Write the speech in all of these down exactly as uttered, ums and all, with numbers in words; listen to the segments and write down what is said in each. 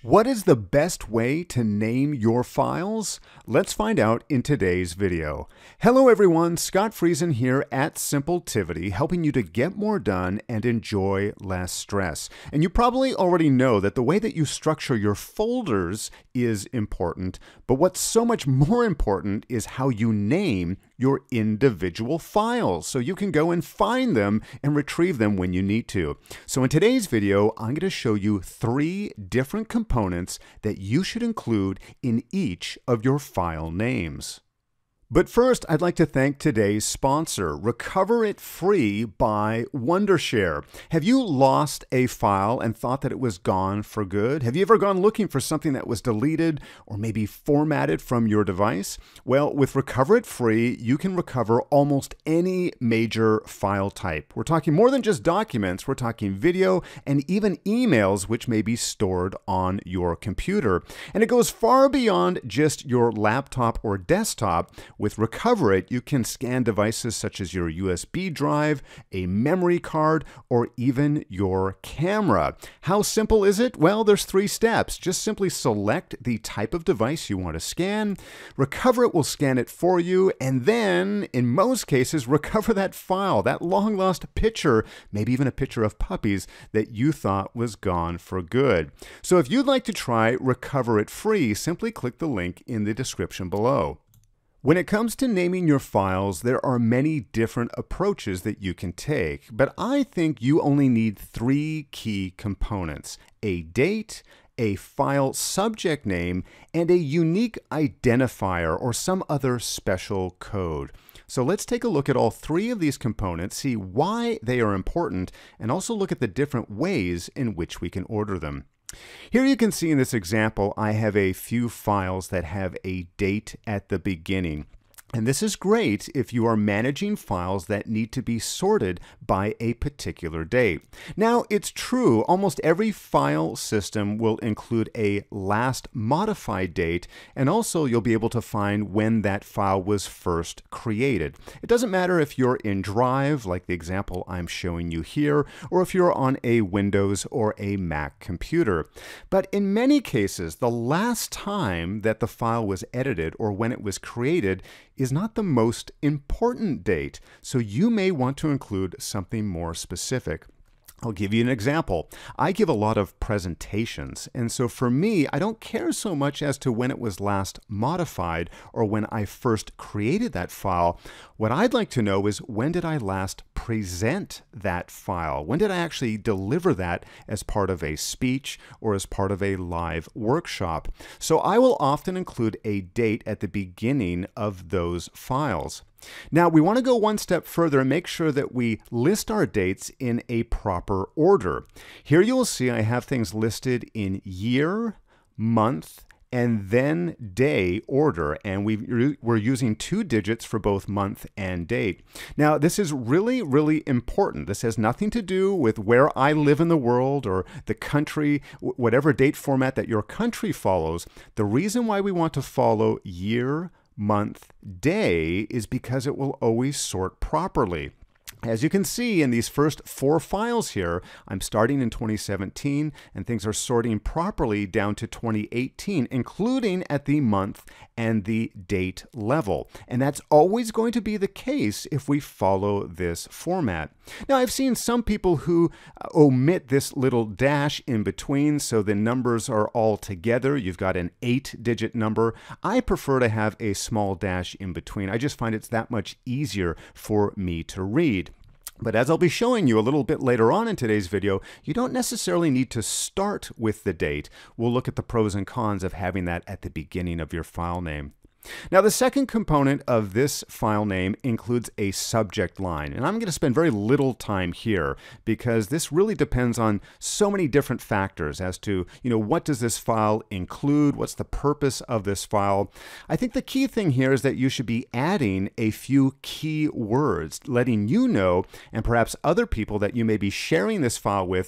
What is the best way to name your files? Let's find out in today's video. Hello everyone, Scott Friesen here at Simpletivity, helping you to get more done and enjoy less stress. And you probably already know that the way that you structure your folders is important, but what's so much more important is how you name your individual files, so you can go and find them and retrieve them when you need to. So in today's video, I'm going to show you three different components that you should include in each of your file names. But first, I'd like to thank today's sponsor, Recover It Free by Wondershare. Have you lost a file and thought that it was gone for good? Have you ever gone looking for something that was deleted or maybe formatted from your device? Well, with Recover It Free, you can recover almost any major file type. We're talking more than just documents, we're talking video and even emails which may be stored on your computer. And it goes far beyond just your laptop or desktop. With Recover It, you can scan devices such as your U S B drive, a memory card, or even your camera. How simple is it? Well, there's three steps. Just simply select the type of device you want to scan. Recover It will scan it for you, and then, in most cases, recover that file, that long-lost picture, maybe even a picture of puppies that you thought was gone for good. So if you'd like to try Recover It Free, simply click the link in the description below. When it comes to naming your files, there are many different approaches that you can take, but I think you only need three key components: a date, a file subject name, and a unique identifier or some other special code. So let's take a look at all three of these components, see why they are important, and also look at the different ways in which we can order them. Here you can see in this example, I have a few files that have a date at the beginning. And this is great if you are managing files that need to be sorted by a particular date. Now, it's true, almost every file system will include a last modified date, and also you'll be able to find when that file was first created. It doesn't matter if you're in Drive, like the example I'm showing you here, or if you're on a Windows or a Mac computer. But in many cases, the last time that the file was edited or when it was created is not the most important date, so you may want to include something more specific. I'll give you an example. I give a lot of presentations, and so for me, I don't care so much as to when it was last modified or when I first created that file. What I'd like to know is, when did I last present that file? When did I actually deliver that as part of a speech or as part of a live workshop? So I will often include a date at the beginning of those files. Now, we want to go one step further and make sure that we list our dates in a proper order. Here you will see I have things listed in year, month, and then day order, and we've, we're using two digits for both month and date. Now, this is really, really important. This has nothing to do with where I live in the world or the country, whatever date format that your country follows. The reason why we want to follow year, month, day is because it will always sort properly. As you can see in these first four files here, I'm starting in twenty seventeen and things are sorting properly down to twenty eighteen, including at the month and the date level. And that's always going to be the case if we follow this format. Now, I've seen some people who omit this little dash in between, so the numbers are all together. You've got an eight digit number. I prefer to have a small dash in between. I just find it's that much easier for me to read. But as I'll be showing you a little bit later on in today's video, you don't necessarily need to start with the date. We'll look at the pros and cons of having that at the beginning of your file name. Now, the second component of this file name includes a subject line, and I'm going to spend very little time here because this really depends on so many different factors as to, you know, what does this file include? What's the purpose of this file? I think the key thing here is that you should be adding a few key words, letting you know, and perhaps other people that you may be sharing this file with,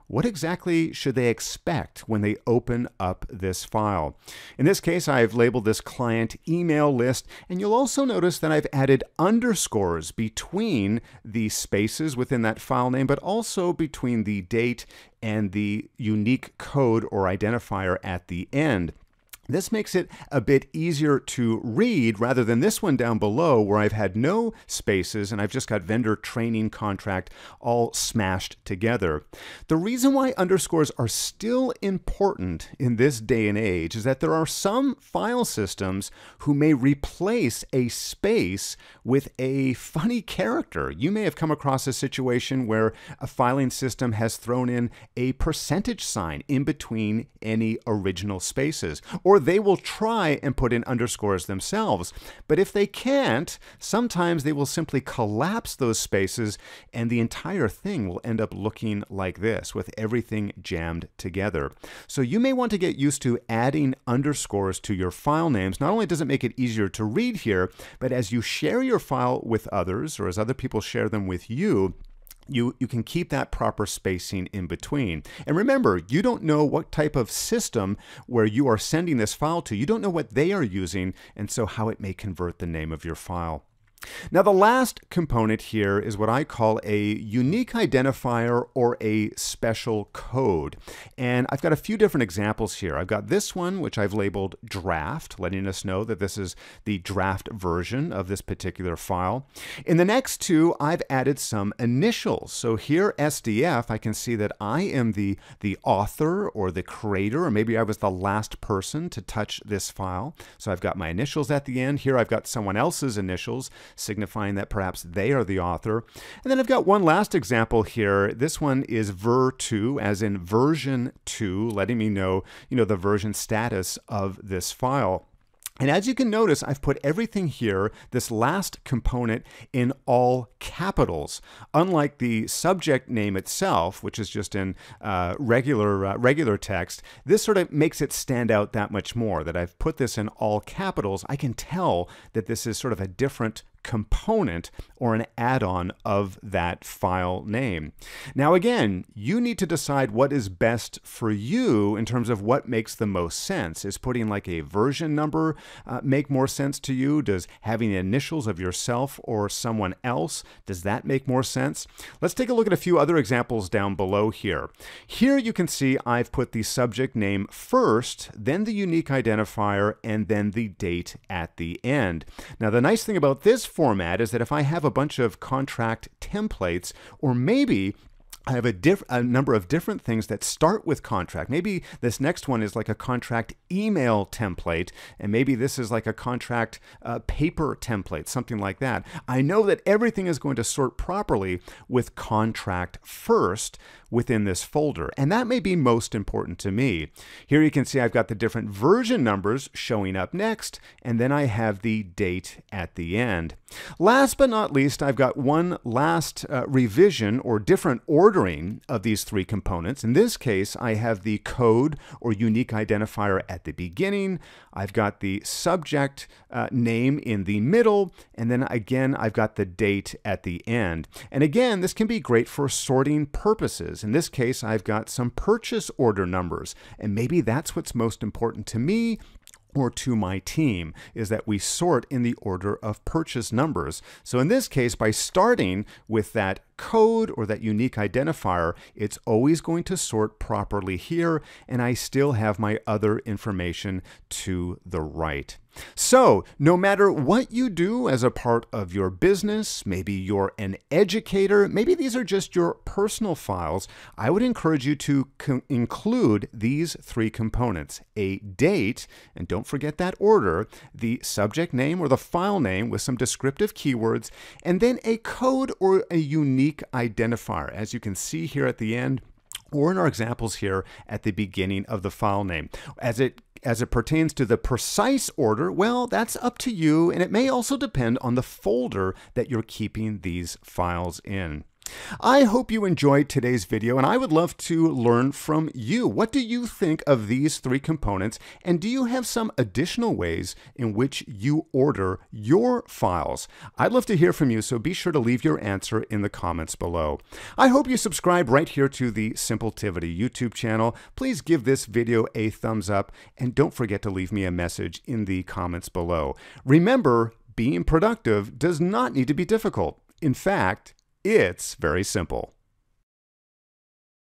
what exactly should they expect when they open up this file? In this case, I've labeled this client email list, and you'll also notice that I've added underscores between the spaces within that file name, but also between the date and the unique code or identifier at the end. This makes it a bit easier to read rather than this one down below where I've had no spaces and I've just got vendor training contract all smashed together. The reason why underscores are still important in this day and age is that there are some file systems who may replace a space with a funny character. You may have come across a situation where a filing system has thrown in a percentage sign in between any original spaces, or they will try and put in underscores themselves. But if they can't, sometimes they will simply collapse those spaces and the entire thing will end up looking like this with everything jammed together. So you may want to get used to adding underscores to your file names. Not only does it make it easier to read here, but as you share your file with others or as other people share them with you, You, you can keep that proper spacing in between. And remember, you don't know what type of system where you are sending this file to. You don't know what they are using, and so how it may convert the name of your file. Now, the last component here is what I call a unique identifier or a special code. And I've got a few different examples here. I've got this one, which I've labeled draft, letting us know that this is the draft version of this particular file. In the next two, I've added some initials. So here, S D F, I can see that I am the, the author or the creator, or maybe I was the last person to touch this file. So I've got my initials at the end. Here I've got someone else's initials, signifying that perhaps they are the author. And then I've got one last example here. This one is ver two, as in version two, letting me know, you know, the version status of this file. And as you can notice, I've put everything here, this last component, in all capitals. Unlike the subject name itself, which is just in uh, regular, uh, regular text, this sort of makes it stand out that much more. That I've put this in all capitals, I can tell that this is sort of a different component or an add-on of that file name. Now again, you need to decide what is best for you in terms of what makes the most sense. Is putting like a version number uh, make more sense to you? Does having the initials of yourself or someone else, does that make more sense? Let's take a look at a few other examples down below here. Here you can see I've put the subject name first, then the unique identifier, and then the date at the end. Now the nice thing about this format is that if I have a bunch of contract templates, or maybe I have a, diff a number of different things that start with contract. Maybe this next one is like a contract email template, and maybe this is like a contract uh, paper template, something like that. I know that everything is going to sort properly with contract first within this folder, and that may be most important to me. Here you can see I've got the different version numbers showing up next, and then I have the date at the end. Last but not least, I've got one last uh, revision or different ordering of these three components. In this case, I have the code or unique identifier at the beginning. I've got the subject uh, name in the middle, and then again, I've got the date at the end. And again, this can be great for sorting purposes. In this case, I've got some purchase order numbers, and maybe that's what's most important to me or to my team, is that we sort in the order of purchase numbers. So in this case, by starting with that code or that unique identifier, it's always going to sort properly here, and I still have my other information to the right. So no matter what you do as a part of your business, maybe you're an educator, maybe these are just your personal files, I would encourage you to include these three components: a date, and don't forget that order, the subject name or the file name with some descriptive keywords, and then a code or a unique identifier, as you can see here at the end, or in our examples here at the beginning of the file name. As it As it pertains to the precise order, well, that's up to you, and it may also depend on the folder that you're keeping these files in. I hope you enjoyed today's video, and I would love to learn from you. What do you think of these three components, and do you have some additional ways in which you order your files? I'd love to hear from you, so be sure to leave your answer in the comments below. I hope you subscribe right here to the Simpletivity YouTube channel. Please give this video a thumbs up, and don't forget to leave me a message in the comments below. Remember, being productive does not need to be difficult. In fact, it's very simple.